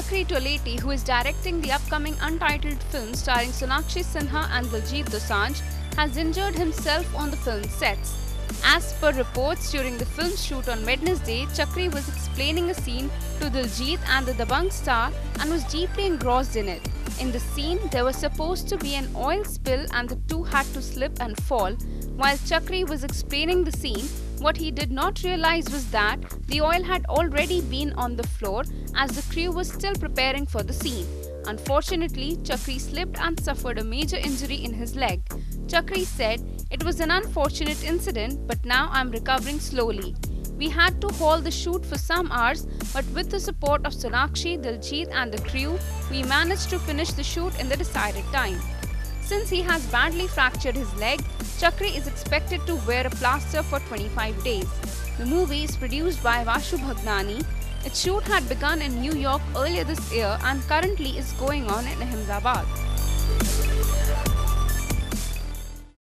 Chakri Toleti, who is directing the upcoming Untitled film starring Sonakshi-Sinha and Dosanjh, has injured himself on the film sets. As per reports, during the film shoot on Wednesday, Chakri was explaining a scene to Diljit and the Dabangg star and was deeply engrossed in it. In the scene, there was supposed to be an oil spill and the two had to slip and fall. While Chakri was explaining the scene, what he did not realize was that the oil had already been on the floor as the crew was still preparing for the scene. Unfortunately, Chakri slipped and suffered a major injury in his leg. Chakri said, "It was an unfortunate incident, but now I'm recovering slowly. We had to halt the shoot for some hours, but with the support of Sonakshi-Diljit and the crew, we managed to finish the shoot in the decided time." Since he has badly fractured his leg, Chakri is expected to wear a plaster for 25 days. The movie is produced by Vashu Bhagnani. Its shoot had begun in New York earlier this year and currently is going on in Ahmedabad.